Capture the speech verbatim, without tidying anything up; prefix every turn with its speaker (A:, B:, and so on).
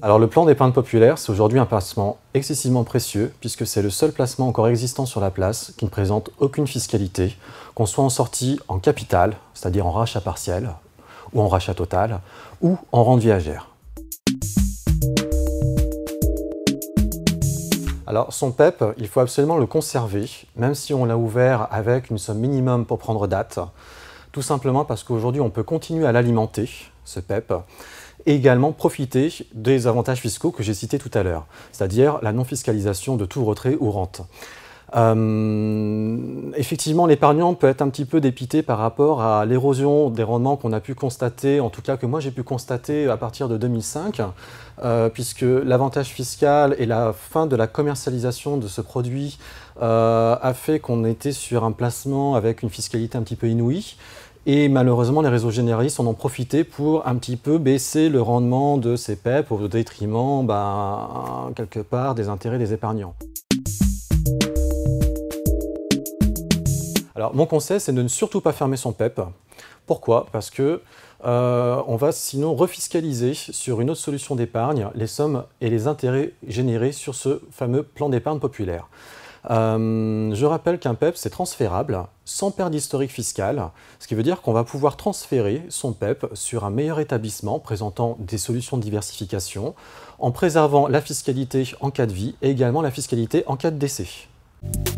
A: Alors le plan d'épargne populaire, c'est aujourd'hui un placement excessivement précieux puisque c'est le seul placement encore existant sur la place qui ne présente aucune fiscalité, qu'on soit en sortie en capital, c'est-à-dire en rachat partiel, ou en rachat total, ou en rente viagère. Alors son P E P, il faut absolument le conserver, même si on l'a ouvert avec une somme minimum pour prendre date, tout simplement parce qu'aujourd'hui on peut continuer à l'alimenter, ce P E P, et également profiter des avantages fiscaux que j'ai cités tout à l'heure, c'est-à-dire la non-fiscalisation de tout retrait ou rente. Euh, effectivement, l'épargnant peut être un petit peu dépité par rapport à l'érosion des rendements qu'on a pu constater, en tout cas que moi j'ai pu constater à partir de deux mille cinq, euh, puisque l'avantage fiscal et la fin de la commercialisation de ce produit euh, a fait qu'on était sur un placement avec une fiscalité un petit peu inouïe. Et malheureusement, les réseaux généralistes en ont profité pour un petit peu baisser le rendement de ces P E P au détriment, ben, quelque part, des intérêts des épargnants. Alors, mon conseil, c'est de ne surtout pas fermer son P E P. Pourquoi? Parce que euh, on va sinon refiscaliser sur une autre solution d'épargne les sommes et les intérêts générés sur ce fameux plan d'épargne populaire. Euh, je rappelle qu'un P E P, c'est transférable, sans perte d'historique fiscal, ce qui veut dire qu'on va pouvoir transférer son P E P sur un meilleur établissement présentant des solutions de diversification, en préservant la fiscalité en cas de vie et également la fiscalité en cas de décès.